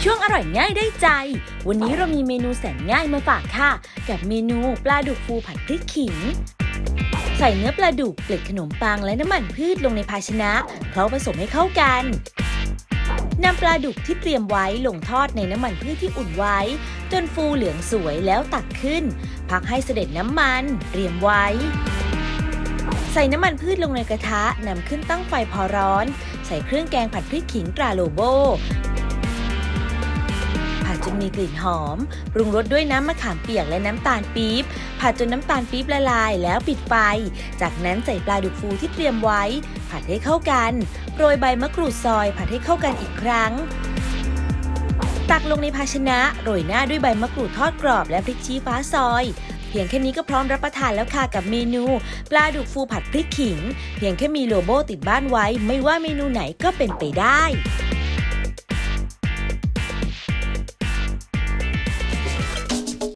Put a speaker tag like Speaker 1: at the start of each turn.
Speaker 1: ช่วงอร่อยง่ายได้ใจวันนี้เรามีเมนูแสนง่ายมาฝากค่ะกับเมนูปลาดุกฟูผัดพริกขิงใส่เนื้อปลาดุกเกล็ดขนมปังและน้ำมันพืชลงในภาชนะเคล้าผสมให้เข้ากันนำปลาดุกที่เตรียมไว้ลงทอดในน้ำมันพืชที่อุ่นไว้จนฟูเหลืองสวยแล้วตักขึ้นพักให้เสด็จน้ำมันเตรียมไว้ใส่น้ำมันพืชลงในกระทะนำขึ้นตั้งไฟพอร้อนใส่เครื่องแกงผัดพริกขิงตราโลโบผัดจนมีกลิ่นหอมปรุงรสด้วยน้ำมะขามเปียกและน้ำตาลปี๊บผัดจนน้ำตาลปี๊บละลายแล้วปิดไฟจากนั้นใส่ปลาดุกฟูที่เตรียมไว้ผัดให้เข้ากันโรยใบมะกรูดซอยผัดให้เข้ากันอีกครั้งตักลงในภาชนะโรยหน้าด้วยใบมะกรูดทอดกรอบและพริกชี้ฟ้าซอยเพียงแค่นี้ก็พร้อมรับประทานแล้วค่ะกับเมนูปลาดุกฟูผัดพริกขิงเพียงแค่มีโลโบ้ติดบ้านไว้ไม่ว่าเมนูไหนก็เป็นไปได้